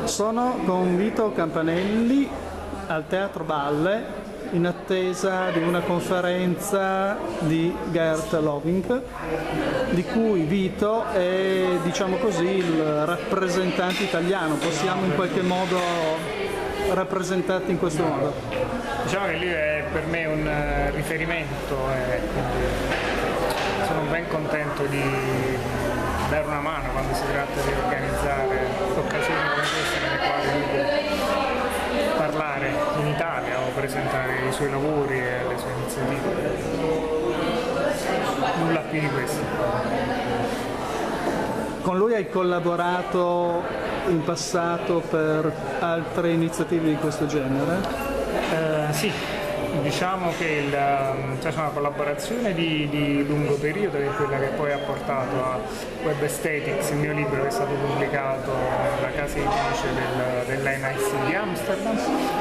Sono con Vito Campanelli al Teatro Balle in attesa di una conferenza di Gert Lovink, di cui Vito è, diciamo così, il rappresentante italiano. Possiamo in qualche modo rappresentarti in questo modo? Diciamo che lui è per me un riferimento e quindi sono ben contento di dare una mano quando si tratta di organizzare occasioni come queste nelle quali lui può parlare in Italia o presentare i suoi lavori e le sue iniziative. Nulla più di questo. Con lui hai collaborato in passato per altre iniziative di questo genere? Sì, diciamo che c'è una collaborazione di lungo periodo, che è quella che poi ha portato a Web Aesthetics, il mio libro che è stato pubblicato nella casa editrice dell'NIC di Amsterdam,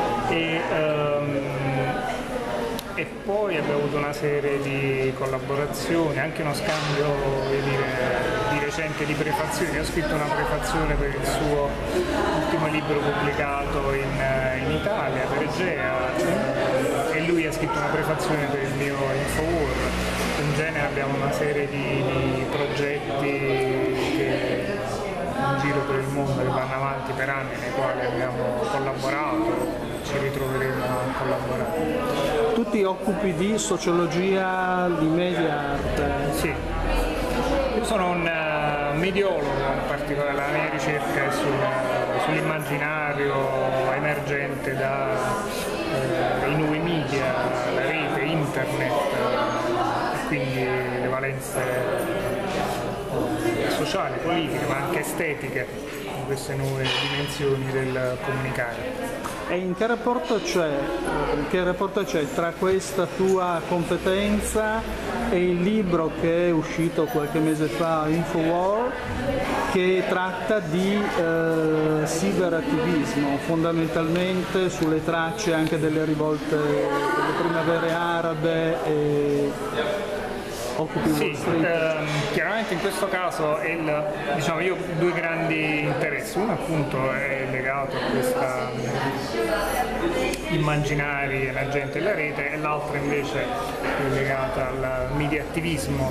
e poi abbiamo avuto una serie di collaborazioni, anche uno scambio di recente di prefazioni. Ho scritto una prefazione per il suo ultimo libro pubblicato in Italia, per Egea, e lui ha scritto una prefazione per il mio Infowar. In genere abbiamo una serie di progetti che in giro per il mondo che vanno avanti per anni, nei quali abbiamo collaborato, ci ritroveremo a collaborare. Tu ti occupi di sociologia, di media arte? Sì, io sono un mediologo, in particolare la mia ricerca è sull'immaginario emergente dai nuovi media, la rete, internet, e quindi le valenze sociali, politiche, ma anche estetiche di queste nuove dimensioni del comunicare. E in che rapporto c'è tra questa tua competenza e il libro che è uscito qualche mese fa, Infowar, che tratta di cyberattivismo, fondamentalmente sulle tracce anche delle rivolte, delle primavere arabe e occupi Wall Street? Chiaramente in questo caso diciamo, io ho due grandi interessi. Uno appunto è legato a questa immaginari emergente della rete, e l'altro invece è legata al mediattivismo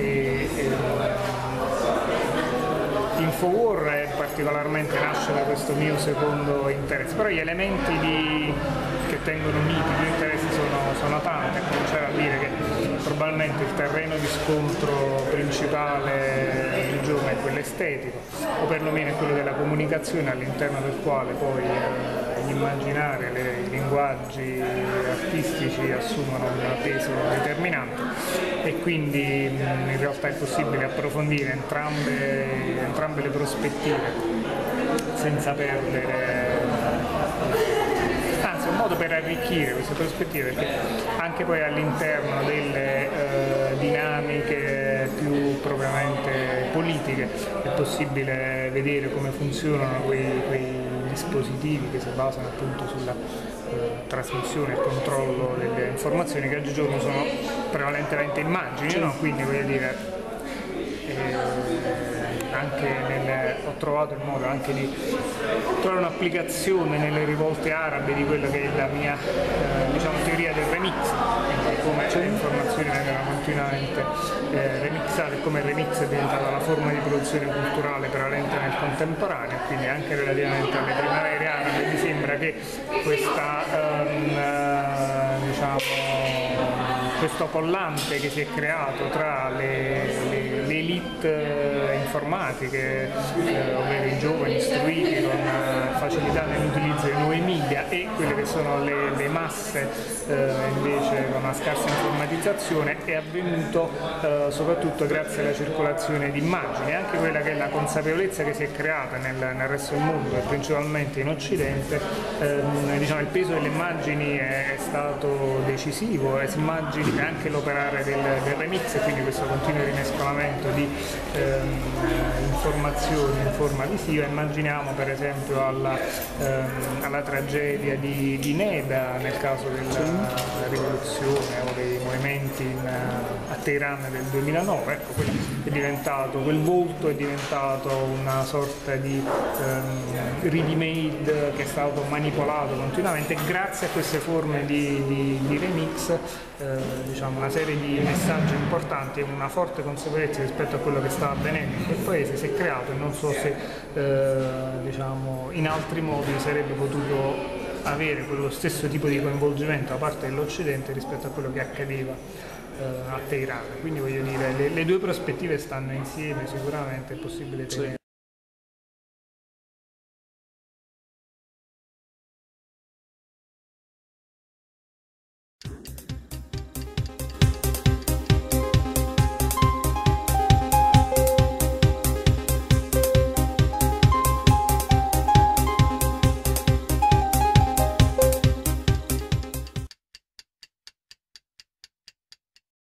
Infowar particolarmente nasce da questo mio secondo interesse, però gli elementi che tengono uniti i due interessi sono tanti, a cominciare a dire che probabilmente il terreno di scontro principale del giorno è quello estetico, o perlomeno è quello della comunicazione, all'interno del quale poi gli immaginari, i linguaggi artistici assumono un peso determinante, e quindi in realtà è possibile approfondire entrambe le prospettive senza perdere, anzi è un modo per arricchire queste prospettive, perché anche poi all'interno delle dinamiche più propriamente politiche è possibile vedere come funzionano quei dispositivi che si basano appunto sulla trasmissione e controllo delle informazioni, che oggigiorno sono prevalentemente immagini, no? Quindi voglio dire, ho trovato il modo anche di trovare un'applicazione nelle rivolte arabe di quella che è la mia diciamo, teoria del remix, come le informazioni vengono continuamente remixate, come il remix è diventata la forma di produzione culturale prevalente nel contemporaneo. Quindi anche relativamente alle primavere arabe mi sembra che questo collante che si è creato tra le elite informatiche, ovvero i giovani istruiti con facilità nell'utilizzo dei nuovi media, e quelle che sono le masse invece con una scarsa informatizzazione, è avvenuto soprattutto grazie alla circolazione di immagini, e anche quella che è la consapevolezza che si è creata nel resto del mondo e principalmente in Occidente. Diciamo, il peso delle immagini è stato decisivo, e si immagini anche l'operare del remix, e quindi questo continuo rimescolamento di informazioni in forma visiva. Immaginiamo per esempio alla tragedia di Neda nel caso della rivoluzione o dei movimenti a Teheran del 2009, ecco, quel volto è diventato una sorta di ready-made che è stato manipolato continuamente. Grazie a queste forme di remix diciamo, una serie di messaggi importanti e una forte consapevolezza rispetto a quello che sta avvenendo in quel paese si è creato, e non so se diciamo, in altri modi sarebbe potuto avere quello stesso tipo di coinvolgimento da parte dell'Occidente rispetto a quello che accadeva a Teheran. Quindi voglio dire, le due prospettive stanno insieme, sicuramente è possibile tenere.